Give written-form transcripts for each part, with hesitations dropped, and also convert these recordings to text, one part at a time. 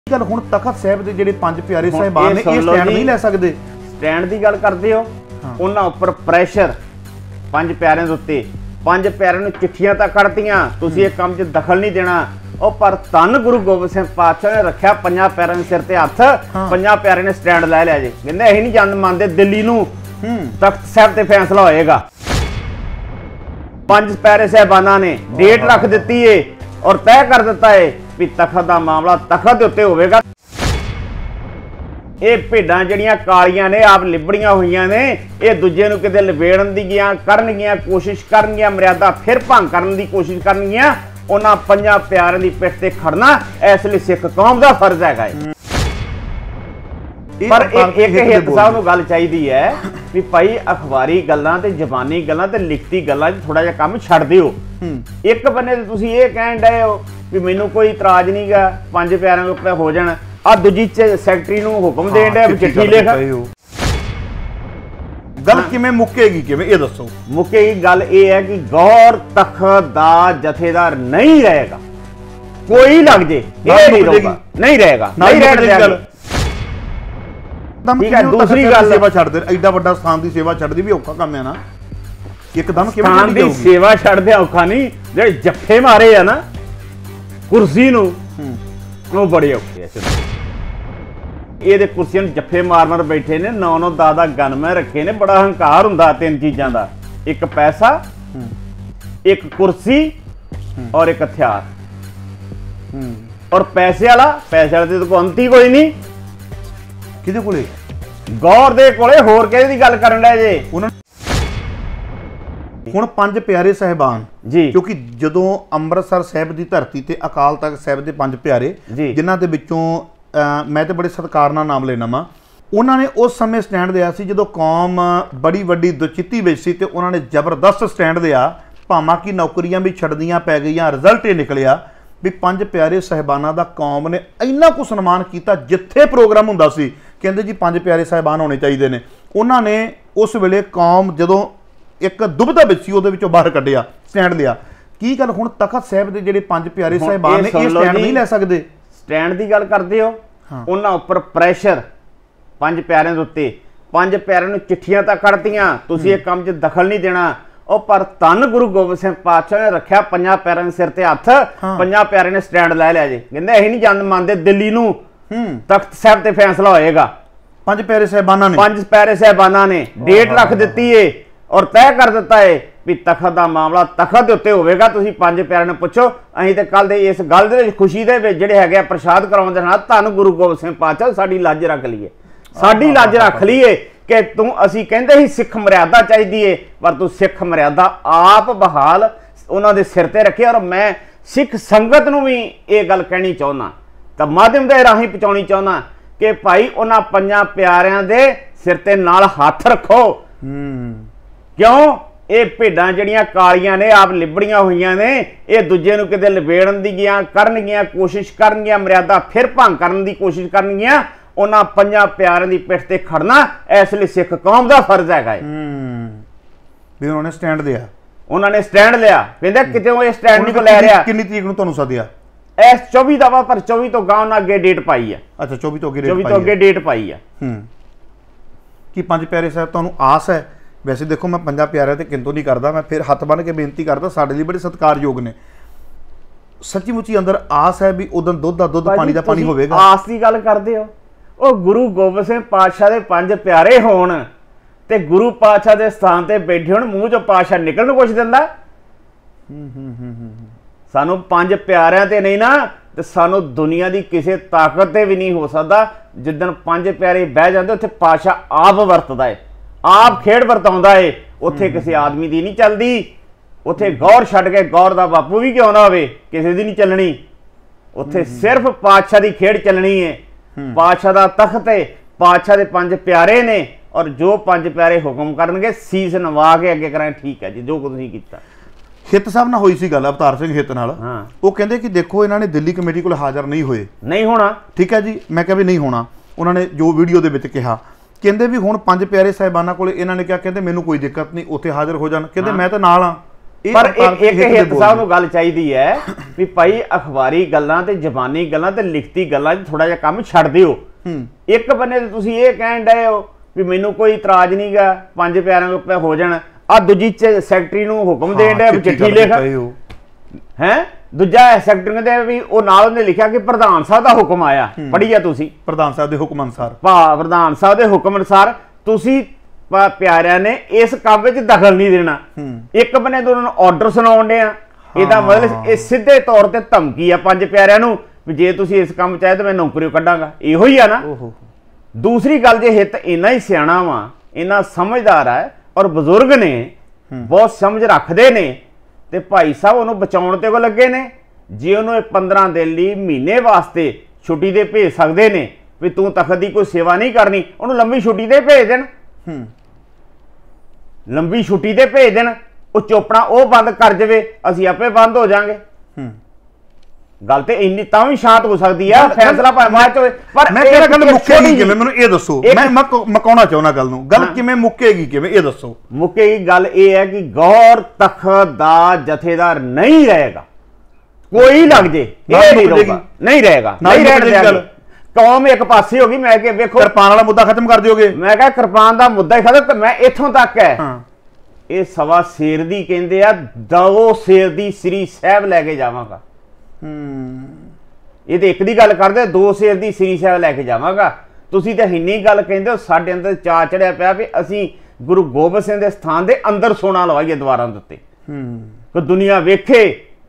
गल हुण तखत साहिब दे जिहड़े पंज प्यारे साहिबान ने ये स्टैंड नहीं लै सकदे। स्टैंड की गल करदे हो, उन्हां उपर प्रैशर पंज प्यारिਆਂ ਦੇ ਉੱਤੇ पंज प्यारिਆਂ ਨੂੰ चिट्ठियां तक कढ़तियां तुसीं इस काम 'ਚ दखल नहीं देना। ਉਹ पर धन गुरु गोबिंद सिंह पातशाह ने रखिया ਪੰਜਾਂ प्यारिਆਂ ਦੇ सिर ते हत्थ, ਪੰਜਾਂ प्यारिਆਂ ने स्टैंड लै लिया जी। कहंदे ਅਸੀਂ नहीं जान मानते दिल्ली नूं तख्त साहिब ते फैसला होएगा। पंज प्यारे साहिबाना ने डेट रख दी है और तय कर दिता है भी तखत का मामला तखत के उत्ते होवेगा। ये भेडां जिहड़ियां कालियां ने आप लिबड़ियां हुईयां ने, ये दूजे नूं किते लवेड़न दी करनगियां, कोशिश करनगियां, मर्यादा फिर भंग करन दी कोशिश करनगियां। उन्हां पंजां प्यारिਆਂ ਦੀ पिठ ते खड़ना इस लई सिख कौम दा फर्ज हैगा। पर एक हित साहब नूं गल चाहीदी है भी भाई अखबारी गल्लां ते जबानी गल्लां ते लिखती गल्लां थोड़ा जिहा काम छड्ड दिओ। एक बन्ने ते तुसीं ये कहण डए हो भी मैनूं कोई इतराज नहीं गा पंज प्यारिਆਂ ਦੇ ਉੱਤੇ हो जाण, आ दूजी सैकटरी नूं हुक्म देण डे चिट्ठी लिख। गल किवें मुक्केगी, किवें ये दसो? मुक्केगी गल ये है कि गौर तखत दा जथेदार नहीं रहेगा, कोई लग जे नहीं रहेगा, नहीं रहेगा, नहीं रहेगा। ठीक है, दूसरी गल सेवा छड्ड दे, एडा वड्डा स्थान दी सेवा छड्ड दी भी औखा काम है ना। एकदम किवें स्थान दी सेवा छड्ड दे औखा नहीं, जेड़े जफ्फे मारे आ ना कुर्सी नूं ਉਹ बड़े औखे है। ये कुर्सियां जफ्फे मार मार बैठे ने, 9-9 10-10 गनमैन रखे ने। बड़ा हंकार हुंदा तीन चीज़ां दा, एक पैसा, एक कुर्सी और एक हथियार। और पैसे वाले तो कोई अंत ही कोई नहीं। किहदे कोले? गौर दे कोले, होर किहदे दी गल करन डे जे? हुण पंज प्यारे साहिबान जी, क्योंकि जदों अमृतसर साहिब की धरती ते अकाल तख्त साहिब के पंज प्यारे जिन्हां दे विचों मैं तो बड़े सत्कार नाल नाम लेना वा, उन्होंने उस समय स्टैंड दिया सी जदों कौम बड़ी वड्डी दुचिती विच सी ते उन्होंने जबरदस्त स्टैंड दिया। भावां की नौकरियां भी छड्डदियां पै गईयां, रिजल्ट ये निकलिया भी पंज प्यारे साहिबाना दा कौम ने इन्ना कुछ सन्मान किया। जिथे प्रोग्राम हुंदा सी कहंदे जी पंज प्यारे साहिबान होने चाहिए ने। उन्होंने उस वेले कौम जदों एक दुबधा विच सी उहदे विचों बाहर कढिया, स्टैंड लिया। की गल हुण तखत साहिब दे जिहड़े पंज प्यारे साहिबान ने ये स्टैंड नहीं लै सकदे? स्टैंड की गल करदे हो, उन्हां उपर प्रैशर पंज प्यारिਆਂ ਦੇ ਉੱਤੇ पंज प्यारिਆਂ ਨੂੰ चिट्ठियां तक कढ़तियां तुसीं इस काम 'ਚ दखल नहीं देना। ਉਹ पर धन गुरु गोबिंद सिंह पातशाह ने रखिया ਪੰਜਾਂ प्यारिਆਂ ਦੇ सिर ते हत्थ, ਪੰਜਾਂ प्यारिਆਂ ने स्टैंड लै लिया जी। कहंदे ਅਸੀਂ नहीं जान मानते दिल्ली नूं तख्त साहिब ते फैसला होएगा। पंज प्यारे साहिबाना ने डेट रख दी है और तय कर दिता है भी तखत का मामला तखत के उत्ते होवेगा। तुसीं पंज प्यारिਆਂ ਨੂੰ पुछो, असीं ते कल दे इस गल दे खुशी दे विच जिहड़े हैगे प्रसाद कराउण दे नाल धन गुरु गोबिंद सिंह पातशाह साडी लाज रख लईए, साडी लाज रख लईए कि तूं असीं कहंदे ही सिख मर्यादा चाहिदी है, पर तूं सिख मर्यादा आप बहाल उन्हां दे सिर ते रखे। और मैं सिख संगत नूं भी ये गल कहनी चाहुंदा, तां माध्यम दे राहीं पहुंचाउणी चाहुंदा कि भाई उन्हां पंजां प्यारिਆਂ दे सिर ते नाल हत्थ रखो। क्यों? ये भेडां जिहड़ियां कालियां ने आप लिबड़ियां हुईयां ने, ये दूजे नूं किते लवेड़न दी करनगियां, कोशिश करनगियां, मर्यादा फिर भंग करन दी कोशिश करनगियां। उन्हां पंजां प्यारिਆਂ ਦੀ पिठ ते खड़ना इस लई सिख कौम दा फर्ज हैगा। भी उन्होंने स्टैंड लिया, उन्होंने स्टैंड लिया। कहंदे किते वो स्टैंड नहीं लै रिहा। किन्नी तरीक नूं तुहानूं सदिया? इस 24 दा वा, पर 24 तो गांव ना अगे डेट पाई है। अच्छा, 24 तो अगे डेट पाई है। कि पंज प्यारे साहब तुहानूं आस है? वैसे देखो मैं पंजां प्यारिਆਂ ते किंतु नहीं करता, मैं फिर हथ बन के बेनती करता, साडे लिए बड़े सत्कारयोग ने। सच्ची मुच्ची अंदर आस है भी उदन दुध दा दुध, पानी दा पानी होवेगा। आस की गल करदे हो, ਉਹ गुरु गोबिंद सिंह पातशाह ਦੇ पंज प्यारे होण ते गुरु पातशाह ਦੇ स्थान ਤੇ ਬੈਠੇ ਹੋਣ, ਮੂੰਹ ਚੋਂ ਪਾਤਸ਼ਾਹ ਨਿਕਲਣ ਨੂੰ ਕੁਛ ਦਿੰਦਾ? ਸਾਨੂੰ पंज प्यारिਆਂ ਤੇ नहीं ना ਤੇ ਸਾਨੂੰ दुनिया की किसी ताकत ਤੇ भी नहीं हो सकता। जिदन पंज प्यारे बह जाते उत्थे पातशाह आप वरतदा है, आप खेड वरताउंदा है। उत्थे किसी आदमी की नहीं चलती, उत्थे गौर छड्ड के गौर दा बापू भी क्यों ना होवे, किसी दी नहीं चलनी। उत्थे सिर्फ पातशाह की खेड चलनी है। पातशाह दा तख्त है, पातशाह दे पंज प्यारे ने, और जो पंज प्यारे हुक्म करनगे सीस नवा के अगे करांगे। ठीक है जी, जो कुछ कीता। हित साहब नाल होई सी गल अवतार सिंह हित नाल, वो कहंदे कि देखो इन्होंने दिल्ली कमेटी कोल हाज़र नहीं होए, नहीं होना। ठीक है जी, मैं कहा भी नहीं होना। उन्होंने जो वीडियो दे विच कहा, कहंदे भी हुण पंज प्यारे साहिबाना कोल इन्होंने क्या, कहंदे मैनूं कोई दिक्कत नहीं, उत्थे हाज़र हो जाण। कहंदे मैं तो नाल हां, ਪਰ ਇੱਕ ਹਿੱਤ ਸਾਹਿਬ ਨੂੰ ਗੱਲ ਚਾਹੀਦੀ ਹੈ ਵੀ ਭਾਈ ਅਖਬਾਰੀ ਗੱਲਾਂ ਤੇ ਜ਼ਬਾਨੀ ਗੱਲਾਂ ਤੇ ਲਿਖਤੀ ਗੱਲਾਂ 'ਚ ਥੋੜਾ ਜਿਹਾ ਕੰਮ ਛੱਡ ਦਿਓ। ਇੱਕ ਬੰਨੇ ਤੇ ਤੁਸੀਂ ਇਹ ਕਹਿਣ ਡਏ ਹੋ ਵੀ ਮੈਨੂੰ ਕੋਈ ਇਤਰਾਜ਼ ਨਹੀਂ ਗਾ 5 ਪਿਆਰਿਆਂ ਰੁਪਏ ਹੋ ਜਾਣ, ਆ ਦੂਜੀ ਸੈਕਟਰੀ ਨੂੰ ਹੁਕਮ ਦੇਣ ਡਿਆ ਚਿੱਠੀ ਲਿਖ ਹੈ, ਦੂਜਾ ਸੈਕਟਰੀ ਕਹਿੰਦੇ ਵੀ ਉਹ ਨਾਲ ਉਹਨੇ ਲਿਖਿਆ ਕਿ ਪ੍ਰਧਾਨ ਸਾਹਿਬ ਦਾ ਹੁਕਮ ਆਇਆ, ਪੜ੍ਹੀ ਆ ਤੁਸੀਂ, ਪ੍ਰਧਾਨ ਸਾਹਿਬ ਦੇ ਹੁਕਮ ਅਨੁਸਾਰ, ਪ੍ਰਧਾਨ ਸਾਹਿਬ ਦੇ ਹੁਕਮ ਅਨੁਸਾਰ ਤੁਸੀਂ ਪਿਆਰਿਆਂ ਨੇ ਇਸ ਕੰਮ ਵਿੱਚ ਦਖਲ ਨਹੀਂ ਦੇਣਾ। ਇੱਕ ਬੰਨੇ ਤੋਂ ਉਹਨਾਂ ਨੂੰ ਆਰਡਰ ਸੁਣਾਉਣ ਡਿਆ, ਇਹਦਾ ਮਤਲਬ ਇਹ ਸਿੱਧੇ ਤੌਰ ਤੇ ਧਮਕੀ ਆ 5 ਪਿਆਰਿਆਂ ਨੂੰ ਵੀ ਜੇ ਤੁਸੀਂ ਇਸ ਕੰਮ ਚਾਹੇ ਤਾਂ ਮੈਂ ਨੌਕਰੀੋਂ ਕੱਢਾਂਗਾ, ਇਹੋ ਹੀ ਆ ਨਾ। ਦੂਸਰੀ ਗੱਲ, ਜੇ ਹਿੱਤ ਇੰਨਾ ਹੀ ਸਿਆਣਾ ਵਾ, ਇੰਨਾ ਸਮਝਦਾਰ ਹੈ ਔਰ ਬਜ਼ੁਰਗ ਨੇ, ਬਹੁਤ ਸਮਝ ਰੱਖਦੇ ਨੇ, ਤੇ ਭਾਈ ਸਾਹਿਬ ਉਹਨੂੰ ਬਚਾਉਣ ਤੇ ਕੋ ਲੱਗੇ ਨੇ। ਜੇ ਉਹਨੂੰ 15 ਦਿਨ ਲਈ ਮਹੀਨੇ ਵਾਸਤੇ ਛੁੱਟੀ ਤੇ ਭੇਜ ਸਕਦੇ ਨੇ ਵੀ ਤੂੰ ਤਖਤ ਦੀ ਕੋਈ ਸੇਵਾ ਨਹੀਂ ਕਰਨੀ, ਉਹਨੂੰ ਲੰਬੀ ਛੁੱਟੀ ਤੇ ਭੇਜ ਦੇਣ, ਲੰਬੀ ਛੁੱਟੀ ਤੇ ਭੇਜ ਦੇਣ, ਉਹ ਚੋਪੜਾ ਉਹ ਬੰਦ ਕਰ ਜਾਵੇ, ਅਸੀਂ ਆਪੇ ਬੰਦ ਹੋ ਜਾਾਂਗੇ। ਗੱਲ ਤੇ ਇੰਨੀ ਤਾਂ ਵੀ ਸ਼ਾਂਤ ਹੋ ਸਕਦੀ ਆ, ਫੈਸਲਾ ਭਾਵੇਂ ਬਾਅਦ ਚ ਹੋਵੇ। ਪਰ ਮੈਂ ਕਿਹੜਾ ਗੱਲ ਮੁੱਕੇਗੀ ਕਿਵੇਂ, ਮੈਨੂੰ ਇਹ ਦੱਸੋ, ਮੈਂ ਮਕਾਉਣਾ ਚਾਹੁੰਦਾ ਗੱਲ ਨੂੰ, ਗੱਲ ਕਿਵੇਂ ਮੁੱਕੇਗੀ ਕਿਵੇਂ, ਇਹ ਦੱਸੋ। ਮੁੱਕੇਗੀ ਗੱਲ ਇਹ ਹੈ ਕਿ ਗੌਰ ਤਖਤ ਦਾ ਜਥੇਦਾਰ ਨਹੀਂ ਰਹੇਗਾ, ਕੋਈ ਲੱਗ ਜੇ ਇਹ ਨਹੀਂ ਰਹੇਗਾ, ਨਹੀਂ ਰਹੇਗਾ, ਨਹੀਂ ਰਹਿਣ। ਕੌਮ ਇੱਕ ਪਾਸੇ ਹੋ ਗਈ। ਮੈਂ ਕਿ ਵੇਖੋ ਕਿਰਪਾਨ ਵਾਲਾ ਮੁੱਦਾ ਖਤਮ ਕਰ ਦਿਓਗੇ, ਮੈਂ ਕਿਹਾ ਕਿਰਪਾਨ ਦਾ ਮੁੱਦਾ ਹੀ ਖਤਮ, ਮੈਂ ਇੱਥੋਂ ਤੱਕ ਹੈ ਇਹ ਸਵਾ ਸ਼ੇਰ ਦੀ ਕਹਿੰਦੇ ਆ, 2 ਸ਼ੇਰ ਦੀ ਸ੍ਰੀ ਸਾਹਿਬ ਲੈ ਕੇ ਜਾਵਾਂਗਾ। ਇਹ ਤੇ ਇੱਕ ਦੀ ਗੱਲ ਕਰਦੇ, 2 ਸ਼ੇਰ ਦੀ ਸ੍ਰੀ ਸਾਹਿਬ ਲੈ ਕੇ ਜਾਵਾਂਗਾ। ਤੁਸੀਂ ਤਾਂ ਇੰਨੀ ਗੱਲ ਕਹਿੰਦੇ ਹੋ, ਸਾਡੇ ਅੰਦਰ ਚਾਅ ਚੜਿਆ ਪਿਆ ਵੀ ਅਸੀਂ ਗੁਰੂ ਗੋਬਿੰਦ ਸਿੰਘ ਦੇ ਸਥਾਨ ਦੇ ਅੰਦਰ ਸੋਨਾ ਲਵਾਈਏ ਦੁਆਰਾਂ ਦੇ ਉੱਤੇ, ਕਿ ਦੁਨੀਆ ਵੇਖੇ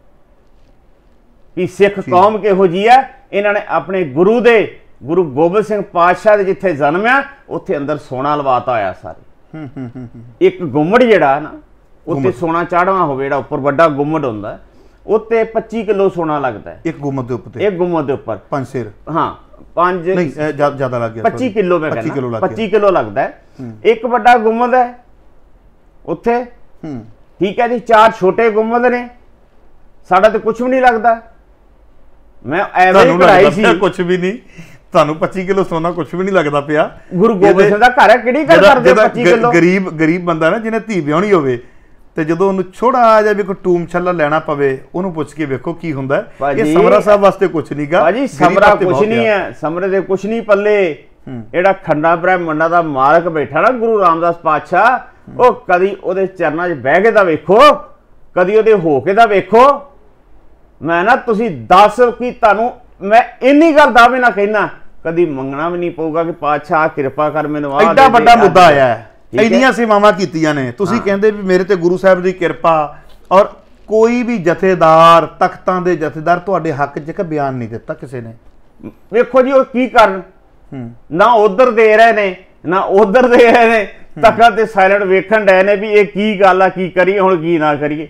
ਵੀ ਸਿੱਖ ਕੌਮ ਕਿਹੋ ਜਿਹੀ ਆ। ਇਹਨਾਂ ਨੇ ਆਪਣੇ ਗੁਰੂ ਗੁਰੂ ਗੋਬਿੰਦ ਸਿੰਘ ਪਾਤਸ਼ਾਹ ਦੇ ਜਿੱਥੇ ਜਨਮਿਆ ਉੱਥੇ ਅੰਦਰ ਸੋਨਾ ਲਵਾਤਾ ਹੋਇਆ ਸਾਰੇ। ਇੱਕ ਗੁੰਮੜ ਜਿਹੜਾ ਨਾ ਉੱਤੇ ਸੋਨਾ ਚਾੜਵਾ ਹੋਵੇ, ਜਿਹੜਾ ਉੱਪਰ ਵੱਡਾ ਗੁੰਮੜ ਹੁੰਦਾ, ਉੱਤੇ 25 ਕਿਲੋ ਸੋਨਾ ਲੱਗਦਾ ਹੈ ਇੱਕ ਗੁੰਮਦ ਦੇ ਉੱਪਰ, ਇੱਕ ਗੁੰਮਦ ਦੇ ਉੱਪਰ 5 ਸਿਰ, ਹਾਂ 5 ਨਹੀਂ ਜ਼ਿਆਦਾ ਲੱਗ ਗਿਆ, 25 ਕਿਲੋ ਮੈਂ ਕਹਿੰਦਾ, 25 ਕਿਲੋ ਲੱਗਦਾ ਹੈ। ਇੱਕ ਵੱਡਾ ਗੁੰਮਦ ਹੈ ਉੱਥੇ, ਠੀਕ ਹੈ ਜੀ, 4 ਛੋਟੇ ਗੁੰਮਦ ਨੇ। ਸਾਡਾ ਤੇ ਕੁਝ ਵੀ ਨਹੀਂ ਲੱਗਦਾ, ਮੈਂ ਐਵੇਂ ਕਢਾਈ ਸੀ, ਕੁਝ ਵੀ ਨਹੀਂ, ਤੁਹਾਨੂੰ 25 ਕਿਲੋ ਸੋਨਾ ਕੁਝ ਵੀ ਨਹੀਂ ਲੱਗਦਾ ਪਿਆ। ਗੁਰੂ ਗੋਬਿੰਦ ਸਿੰਘ ਦਾ ਘਰ ਹੈ, ਕਿਹੜੀ ਗੱਲ ਕਰਦੇ 25 ਕਿਲੋ। ਗਰੀਬ ਬੰਦਾ ਨਾ ਜਿਹਨੇ ਧੀ ਵਿਆਹਣੀ ਹੋਵੇ ਤੇ ਜਦੋਂ ਉਹਨੂੰ ਛੋੜਾ ਜਿਹਾ ਵੀ ਕੋਈ ਟੂਮ ਛੱਲਾ ਲੈਣਾ ਪਵੇ, ਉਹਨੂੰ ਪੁੱਛ ਕੇ ਵੇਖੋ ਕੀ ਹੁੰਦਾ। ਇਹ ਸਮਰਾ ਸਾਹਿਬ ਵਾਸਤੇ ਕੁਝ ਨਹੀਂਗਾ ਭਾਜੀ, ਸਮਰਾ ਕੁਝ ਨਹੀਂ ਹੈ, ਸਮਰੇ ਦੇ ਕੁਝ ਨਹੀਂ ਪੱਲੇ। ਜਿਹੜਾ ਖੰਡਾ ਬ੍ਰਹਮੰਡਾਂ ਦਾ ਮਾਲਕ ਬੈਠਾ ਨਾ ਗੁਰੂ ਰਾਮਦਾਸ ਪਾਤਸ਼ਾਹ, ਉਹ ਕਦੀ ਉਹਦੇ ਚਰਨਾਂ 'ਚ ਬਹਿ ਕੇ ਤਾਂ ਵੇਖੋ, ਕਦੀ ਉਹਦੇ ਹੋ ਕੇ ਤਾਂ ਵੇਖੋ। ਮੈਂ ਨਾ ਤੁਸੀਂ ਦੱਸ ਕਿ ਤੁਹਾਨੂੰ ਮੈਂ ਇੰਨੀ ਗੱਲ ਦਾਅਵੇ ਨਾਲ ਕਹਿਣਾ, ਕਦੀ ਮੰਗਣਾ ਵੀ ਨਹੀਂ ਪਊਗਾ ਕਿ ਪਾਤਸ਼ਾਹ ਕਿਰਪਾ ਕਰ ਮੈਨੂੰ ਆਹ। ਐਡਾ ਵੱਡਾ ਮੁੱਦਾ ਆਇਆ ਹੈ, ਇੰਨੀਆਂ ਸੇਵਾਵਾਂ ਕੀਤੀਆਂ ਨੇ, ਤੁਸੀਂ ਕਹਿੰਦੇ ਵੀ ਮੇਰੇ ਤੇ ਗੁਰੂ ਸਾਹਿਬ ਦੀ ਕਿਰਪਾ, ਔਰ ਕੋਈ ਵੀ ਜਥੇਦਾਰ, ਤਖਤਾਂ ਦੇ ਜਥੇਦਾਰ ਤੁਹਾਡੇ ਹੱਕ 'ਚ ਇੱਕ ਬਿਆਨ ਨਹੀਂ ਦਿੱਤਾ ਕਿਸੇ ਨੇ। ਵੇਖੋ ਜੀ ਉਹ ਕੀ ਕਰਨ, ਨਾ ਉਧਰ ਦੇ ਰਹੇ ਨੇ ਨਾ ਉਧਰ ਦੇ ਰਹੇ ਨੇ, ਤਖਤ ਤੇ ਸਾਇਲੈਂਟ ਵੇਖਣ ਡਏ ਨੇ ਵੀ ਇਹ ਕੀ ਗੱਲ ਆ, ਕੀ ਕਰੀਏ ਹੁਣ, ਕੀ ਨਾ ਕਰੀਏ।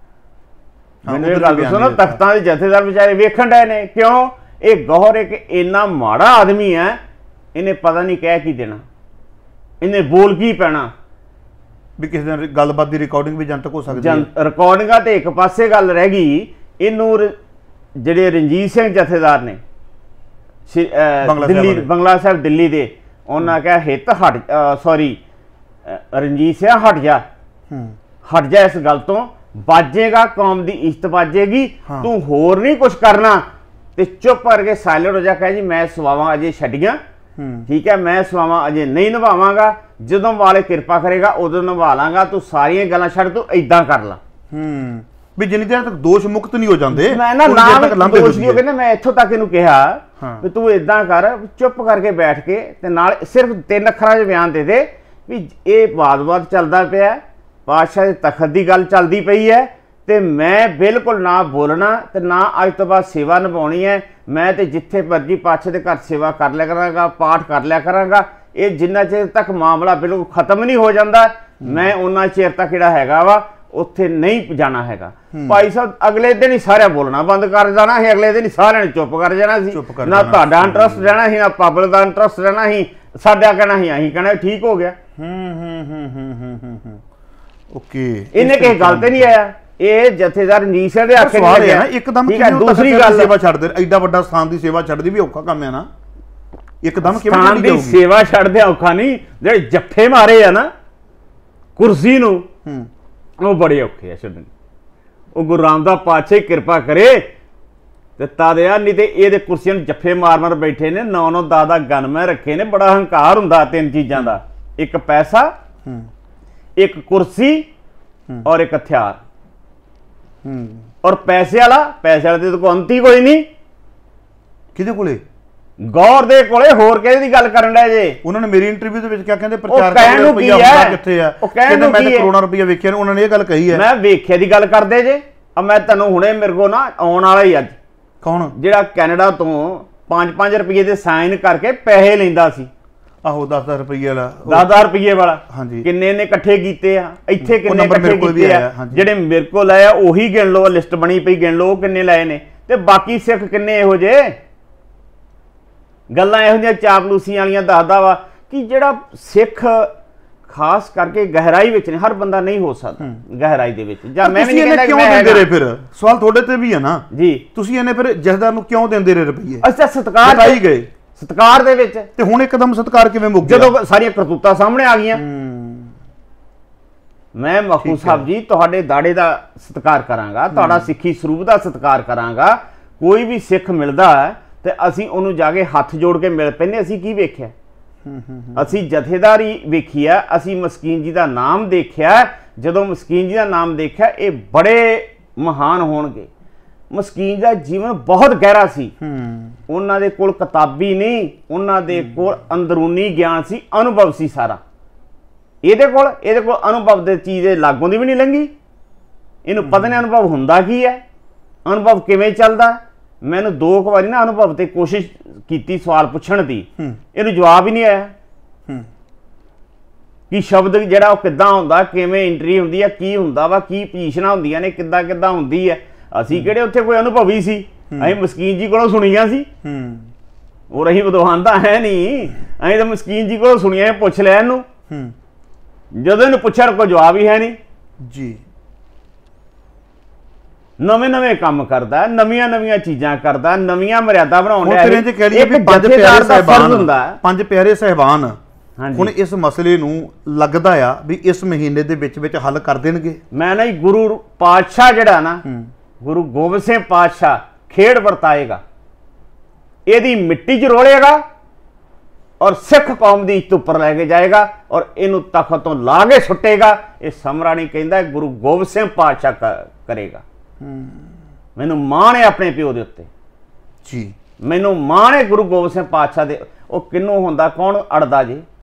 ਮੈਨੂੰ ਇਹ ਗੱਲ ਦੱਸੋ ਨਾ, ਤਖਤਾਂ ਦੇ ਜਥੇਦਾਰ ਵਿਚਾਰੇ ਵੇਖਣ ਡਏ ਨੇ ਕਿਉਂ? ਇਹ ਗੌਰ ਹੈ ਕਿ ਇੰਨਾ ਮਾੜਾ ਆਦਮੀ ਹੈ, ਇਹਨੇ ਪਤਾ ਨਹੀਂ ਕਹਿ ਕੀ ਦੇਣਾ, ਇਹਨੇ ਬੋਲ ਕੀ ਪੈਣਾ। ਵੀ ਕਿਸੇ ਦਿਨ ਗੱਲਬਾਤ ਦੀ ਰਿਕਾਰਡਿੰਗ ਵੀ ਜਨਤਕ ਹੋ ਸਕਦੀ ਹੈ। ਰਿਕਾਰਡਿੰਗਾਂ ਤੇ ਇੱਕ ਪਾਸੇ ਗੱਲ ਰਹਿ ਗਈ, ਇਹਨੂੰ ਜਿਹੜੇ ਰਣਜੀਤ ਸਿੰਘ ਜਥੇਦਾਰ ਨੇ ਦਿੱਲੀ, ਬੰਗਲਾ ਸਾਹਿਬ ਦਿੱਲੀ ਦੇ, ਉਹਨਾਂ ਕਿਹਾ ਹਿੱਤ ਹਟ, ਸੌਰੀ ਰਣਜੀਤ ਸਿੰਘ ਹਟ ਜਾ, ਹਟ ਜਾ ਇਸ ਗੱਲ ਤੋਂ, ਬਾਜੇਗਾ ਕੌਮ ਦੀ ਇੱਜ਼ਤ ਬਾਜੇਗੀ, ਤੂੰ ਹੋਰ ਨਹੀਂ ਕੁਛ ਕਰਨਾ ਤੇ ਚੁੱਪ ਕਰਕੇ ਸਾਇਲੈਂਟ ਹੋ ਜਾ। ਕਹੇ ਜੀ ਮੈਂ ਸਵਾਵਾਂ ਅਜੇ ਛੱਡੀਆਂ, ਠੀਕ ਹੈ, ਮੈਂ ਸਵਾਵਾਂ ਅਜੇ ਨਹੀਂ ਨਿਭਾਵਾਂਗਾ, ਜਦੋਂ ਵਾਲੇ ਕਿਰਪਾ ਕਰੇਗਾ ਉਦੋਂ ਨਿਭਾ ਲਾਂਗਾ, ਤੂੰ ਸਾਰੀਆਂ ਗੱਲਾਂ ਛੱਡ, ਤੂੰ ਏਦਾਂ ਕਰ ਲਾ। ਵੀ ਜਿੰਨੀ ਦੇਰ ਤੱਕ ਦੋਸ਼ ਮੁਕਤ ਨਹੀਂ ਹੋ ਜਾਂਦੇ, ਮੈਂ ਨਾ ਨਾਮ ਦੋਸ਼ ਨਹੀਂ ਹੋ ਕਹਿੰਦੇ, ਮੈਂ ਇੱਥੋਂ ਤੱਕ ਇਹਨੂੰ ਕਿਹਾ ਵੀ ਤੂੰ ਏਦਾਂ ਕਰ, ਚੁੱਪ ਕਰਕੇ ਬੈਠ ਕੇ ਤੇ ਨਾਲ ਸਿਰਫ 3 ਅੱਖਰਾਂ 'ਚ ਬਿਆਨ ਦੇ ਦੇ ਵੀ ਇਹ ਵਾਦ-ਵਾਦ ਚੱਲਦਾ ਪਿਆ, ਪਾਤਸ਼ਾਹ ਦੇ ਤਖਤ ਦੀ ਗੱਲ ਚੱਲਦੀ ਪਈ ਹੈ ਤੇ ਮੈਂ ਬਿਲਕੁਲ ਨਾ ਬੋਲਣਾ ਤੇ ਨਾ ਅੱਜ ਤੋਂ ਬਾਅਦ ਸੇਵਾ ਨਿਭਾਉਣੀ ਹੈ। ਮੈਂ ਤੇ ਜਿੱਥੇ ਮਰਜੀ ਪਾਤਸ਼ਾਹ ਦੇ ਘਰ ਸੇਵਾ ਕਰ ਲਿਆ ਕਰਾਂਗਾ, ਪਾਠ ਕਰ ਲਿਆ ਕਰਾਂਗਾ। ਇਹ ਜਿੰਨਾ ਚਿਰ ਤੱਕ ਮਾਮਲਾ ਬਿਲਕੁਲ ਖਤਮ ਨਹੀਂ ਹੋ ਜਾਂਦਾ, ਮੈਂ ਉਹਨਾਂ ਚਿਰ ਤੱਕ ਜਿਹੜਾ ਹੈਗਾ ਵਾ ਉੱਥੇ ਨਹੀਂ ਜਾਣਾ ਹੈਗਾ। ਭਾਈ ਸਾਹਿਬ ਅਗਲੇ ਦਿਨ ਹੀ ਸਾਰਿਆਂ ਬੋਲਣਾ ਬੰਦ ਕਰ ਦੇਣਾ ਸੀ, ਅਗਲੇ ਦਿਨ ਹੀ ਸਾਰਿਆਂ ਨੇ ਚੁੱਪ ਕਰ ਜਾਣਾ ਸੀ, ਨਾ ਤੁਹਾਡਾ ਇੰਟਰਸਟ ਰਹਿਣਾ ਸੀ, ਨਾ ਪਬਲਿਕ ਦਾ ਇੰਟਰਸਟ ਰਹਿਣਾ ਸੀ, ਸਾਡਾ ਕਹਿਣਾ ਸੀ, ਅਸੀਂ ਕਹਿਣਾ ਠੀਕ ਹੋ ਗਿਆ। ਓਕੇ, ਇਹਨੇ ਕਿਸੇ ਗੱਲ ਤੇ ਨਹੀਂ ਆਇਆ, ਇਹ ਜਥੇਦਾਰ ਰਣਜੀਤ ਸਿੰਘ ਦੇ ਆਖੇ ਨਹੀਂ ਹੈ। ਇੱਕਦਮ ਦੂਸਰੀ ਗੱਲ, ਸੇਵਾ ਛੱਡ ਦੇ, ਐਡਾ ਵੱਡਾ ਸਥਾਨ ਦੀ ਸੇਵਾ ਛੱਡਦੀ ਵੀ ਔਖਾ ਕੰਮ ਹੈ ਨਾ, ਇੱਕਦਮ ਕਿਵੇਂ ਸਥਾਨ ਦੀ ਸੇਵਾ ਛੱਡਦੇ ਔਖਾ ਨਹੀਂ, ਜਿਹੜੇ ਜੱਫੇ ਮਾਰੇ ਆ ਨਾ ਕੁਰਸੀ ਨੂੰ, ਉਹ ਬੜੇ ਔਖੇ ਆ ਛੱਡਣ। ਉਹ ਗੁਰੂ ਰਾਮਦਾਸ ਪਾਤਸ਼ਾਹ ਕਿਰਪਾ ਕਰੇ ਤੇ ਤਦ ਆ, ਨਹੀਂ ਤੇ ਇਹਦੇ ਕੁਰਸੀਆਂ ਨੂੰ ਜੱਫੇ ਮਾਰ ਬੈਠੇ ਨੇ, 9-9 10 ਗਨਮੈਨ ਰੱਖੇ ਨੇ। ਬੜਾ ਹੰਕਾਰ ਹੁੰਦਾ ਤਿੰਨ ਚੀਜ਼ਾਂ ਦਾ, ਇੱਕ ਪੈਸਾ, ਇੱਕ ਕੁਰਸੀ ਔਰ ਇੱਕ ਹਥਿਆਰ। ਔਰ ਪੈਸੇ ਵਾਲੇ ਤੇ ਕੋਈ ਅੰਤ ਹੀ ਕੋਈ ਨਹੀਂ। ਕਿਹਦੇ ਕੋਲੇ? ਗੌਰ ਦੇ ਕੋਲੇ। ਹੋਰ ਕਿਹਦੇ ਦੀ ਗੱਲ ਕਰਨ ਡਿਆ ਜੇ? ਉਹਨਾਂ ਨੇ ਮੇਰੀ ਇੰਟਰਵਿਊ ਦੇ ਵਿੱਚ ਕਿਹਾ, ਕਹਿੰਦੇ ਪ੍ਰਚਾਰ ਕਹਿਣ ਨੂੰ ਕੀ ਹੈ, ਕਿੱਥੇ ਆ? ਉਹ ਕਹਿਣ ਕਹਿੰਦੇ ਨੂੰ ਮੈਂ ਕੀ ਤਾਂ ਹੈ? ਕਰੋੜਾਂ ਰੁਪਈਆ ਵੇਖਿਆ ਨੇ। ਉਹਨਾਂ ਨੇ ਇਹ ਗੱਲ ਕਹੀ ਹੈ। ਮੈਂ ਵੇਖਿਆ ਦੀ ਗੱਲ ਕਰਦੇ ਜੇ। ਆ ਮੈਂ ਤੁਹਾਨੂੰ ਹੁਣੇ ਮੇਰੇ ਕੋ ਨਾ ਆਉਣ ਵਾਲਾ ਹੀ ਅੱਜ, ਕੌਣ? ਜਿਹੜਾ ਕੈਨੇਡਾ ਤੋਂ 5-5 ਰੁਪਏ ਦੇ ਸਾਈਨ ਕਰਕੇ ਪੈਸੇ ਲੈਂਦਾ ਸੀ। ਆਹੋ 10-10 ਰੁਪਈਏ ਵਾਲਾ, 10,000 ਰੁਪਏ ਵਾਲਾ। ਹਾਂਜੀ। ਕਿੰਨੇ ਨੇ ਇਕੱਠੇ ਕੀਤੇ ਆ? ਇੱਥੇ ਕਿੰਨੇ ਨੰਬਰ ਇਕੱਠੇ ਮੇਰੇ ਕੋਲ ਵੀ ਕੀਤੇ ਆਇਆ, ਆ? ਹਾਂਜੀ। ਜਿਹੜੇ ਮੇਰੇ ਕੋਲ ਆਏ ਆ ਉਹੀ ਗਿਣ ਲਓ, ਲਿਸਟ ਬਣੀ ਪਈ, ਗਿਣ ਲਓ ਕਿੰਨੇ ਲਏ ਨੇ। ਤੇ ਬਾਕੀ ਸਿੱਖ ਕਿੰਨੇ ਇਹੋ ਜੇ ਗੱਲਾਂ ਇਹੋ ਜਿਹੀਆਂ ਚਾਪਲੂਸੀਆਂ ਵਾਲੀਆਂ ਦੱਸਦਾ ਵਾ ਕਿ ਜਿਹੜਾ ਸਿੱਖ ਖਾਸ ਕਰਕੇ ਗਹਿਰਾਈ ਵਿੱਚ ਨੇ, ਹਰ ਬੰਦਾ ਨਹੀਂ ਹੋ ਸਕਦਾ ਗਹਿਰਾਈ ਦੇ ਵਿੱਚ। ਜਾਂ ਮੈਂ ਵੀ ਨਹੀਂ ਕਹਿੰਦਾ ਕਿਉਂ ਦਿੰਦੇ ਰਹੇ? ਫਿਰ ਸਵਾਲ ਤੁਹਾਡੇ ਤੇ ਵੀ ਹੈ ਨਾ ਜੀ, ਤੁਸੀਂ ਇਹਨੇ ਫਿਰ ਜਥੇਦਾਰ ਨੂੰ ਕਿਉਂ ਦਿੰਦੇ ਰਹੇ ਰੁਪਈਏ? ਅੱਛਾ, ਸਤਿਕਾਰ ਪਾਈ ਗਏ ਸਤਿਕਾਰ ਦੇ ਵਿੱਚ। ਤੇ ਹੁਣ ਇੱਕਦਮ ਸਤਿਕਾਰ ਕਿਵੇਂ ਮੁੱਕ ਗਿਆ? ਜਦੋਂ ਸਾਰੀਆਂ ਕਰਤੂਤਾਂ ਸਾਹਮਣੇ ਆ ਗਈਆਂ। ਮੈਂ ਮਖੂ ਸਾਹਿਬ ਜੀ ਤੁਹਾਡੇ ਦਾੜੇ ਦਾ ਸਤਿਕਾਰ ਕਰਾਂਗਾ, ਤੁਹਾਡਾ ਸਿੱਖੀ ਸਰੂਪ ਦਾ ਸਤਿਕਾਰ ਕਰਾਂਗਾ। ਕੋਈ ਵੀ ਸਿੱਖ ਮਿਲਦਾ ਤੇ ਅਸੀਂ ਉਹਨੂੰ ਜਾ ਕੇ ਹੱਥ ਜੋੜ ਕੇ ਮਿਲ ਪੈਂਦੇ। ਅਸੀਂ ਕੀ ਵੇਖਿਆ? ਅਸੀਂ ਜਥੇਦਾਰੀ ਵੇਖੀ ਆ, ਅਸੀਂ ਮਸਕੀਨ ਜੀ ਦਾ ਨਾਮ ਦੇਖਿਆ। ਜਦੋਂ ਮਸਕੀਨ ਜੀ ਦਾ ਨਾਮ ਦੇਖਿਆ, ਇਹ ਬੜੇ ਮਹਾਨ ਹੋਣਗੇ। ਮਸਕੀਨ ਦਾ ਜੀਵਨ ਬਹੁਤ ਗਹਿਰਾ ਸੀ। ਉਹਨਾਂ ਦੇ ਕੋਲ ਕਿਤਾਬੀ ਨਹੀਂ, ਉਹਨਾਂ ਦੇ ਕੋਲ ਅੰਦਰੂਨੀ ਗਿਆਨ ਸੀ, ਅਨੁਭਵ ਸੀ ਸਾਰਾ। ਇਹਦੇ ਕੋਲ ਅਨੁਭਵ ਦੇ ਚੀਜ਼ ਲਾਗੋਂ ਦੀ ਵੀ ਨਹੀਂ ਲੰਘੀ। ਇਹਨੂੰ ਪਤਾ ਨਹੀਂ ਅਨੁਭਵ ਹੁੰਦਾ ਕੀ ਹੈ, ਅਨੁਭਵ ਕਿਵੇਂ ਚੱਲਦਾ। ਮੈਨੂੰ 2 ਵਾਰੀ ਨਾ ਅਨੁਭਵ ਤੇ ਕੋਸ਼ਿਸ਼ ਕੀਤੀ ਸਵਾਲ ਪੁੱਛਣ ਦੀ, ਇਹਨੂੰ ਜਵਾਬ ਹੀ ਨਹੀਂ ਆਇਆ ਕਿ ਸ਼ਬਦ ਜਿਹੜਾ ਉਹ ਕਿੱਦਾਂ ਹੁੰਦਾ, ਕਿਵੇਂ ਐਂਟਰੀ ਹੁੰਦੀ ਹੈ, ਕੀ ਹੁੰਦਾ ਵਾ, ਕੀ ਪੋਜੀਸ਼ਨਾਂ ਹੁੰਦੀਆਂ ਨੇ, ਕਿੱਦਾਂ ਹੁੰਦੀ ਹੈ। ਅਸੀਂ ਕਿਹੜੇ ਉੱਥੇ ਕੋਈ ਅਨੁਭਵੀ ਸੀ? ਅਸੀਂ ਮਸਕੀਨ ਜੀ ਕੋਲੋਂ ਸੁਣੀਆਂ ਸੀ। ਉਹ ਰਹੀ ਵਿਦਵਾਨ ਤਾਂ ਹੈ ਨਹੀਂ, ਅਸੀਂ ਤਾਂ ਮਸਕੀਨ ਜੀ ਕੋਲੋਂ ਸੁਣੀਆਂ, ਪੁੱਛ ਲਿਆ ਇਹਨੂੰ। ਜਦੋਂ ਇਹਨੂੰ ਪੁੱਛਿਆ ਕੋਈ ਜਵਾਬ ਹੀ ਹੈ ਨਹੀਂ ਜੀ। ਨਵੇਂ ਕੰਮ ਕਰਦਾ, ਨਵੀਆਂ ਚੀਜ਼ਾਂ ਕਰਦਾ, ਨਵੀਆਂ ਮਰਿਆਦਾ ਬਣਾਉਣ ਦਾ। ਹੁਣ ਕਹਿ ਲਈਏ ਵੀ 5 ਪਿਆਰੇ ਸਹਿਬਾਨ ਹੁੰਦਾ, 5 ਪਿਆਰੇ ਸਹਿਬਾਨ ਹੁਣ ਇਸ ਮਸਲੇ ਨੂੰ ਲੱਗਦਾ ਆ ਵੀ ਇਸ ਮਹੀਨੇ ਦੇ ਵਿੱਚ ਹੱਲ ਕਰ ਦੇਣਗੇ। ਮੈਂ ਨਾ ਗੁਰੂ ਪਾਤਸ਼ਾਹ ਜਿਹੜਾ ਨਾ, ਗੁਰੂ ਗੋਬਿੰਦ ਸਿੰਘ ਪਾਤਸ਼ਾਹ ਖੇਡ ਵਰਤਾਏਗਾ, ਇਹਦੀ ਮਿੱਟੀ 'ਚ ਰੋਲੇਗਾ ਔਰ ਸਿੱਖ ਕੌਮ ਦੀ ਇੱਜ਼ਤ ਉੱਪਰ ਲੈ ਕੇ ਜਾਏਗਾ ਔਰ ਇਹਨੂੰ ਤਖਤ ਤੋਂ ਲਾ ਕੇ ਸੁੱਟੇਗਾ। ਇਹ ਸਮਰਾ ਨਹੀਂ ਕਹਿੰਦਾ, ਗੁਰੂ ਗੋਬਿੰਦ ਸਿੰਘ ਪਾਤਸ਼ਾਹ ਕਰੇਗਾ। ਮੈਨੂੰ ਮਾਣ ਹੈ ਆਪਣੇ ਪਿਓ ਦੇ ਉੱਤੇ ਜੀ, ਮੈਨੂੰ ਮਾਣ ਹੈ ਗੁਰੂ ਗੋਬਿੰਦ ਸਿੰਘ ਪਾਤਸ਼ਾਹ ਦੇ। ਉਹ ਕਿੰਨੂੰ ਹੁੰਦਾ, ਕੌਣ ਅੜਦਾ ਜੇ?